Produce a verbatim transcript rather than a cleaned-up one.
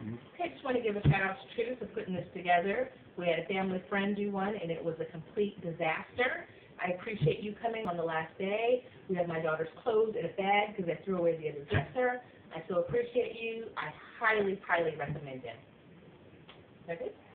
Okay, just want to give a shout out to Tricia for putting this together. We had a family friend do one, and it was a complete disaster. I appreciate you coming on the last day. We have my daughter's clothes in a bag because I threw away the other dresser. I so appreciate you. I highly, highly recommend it. Okay?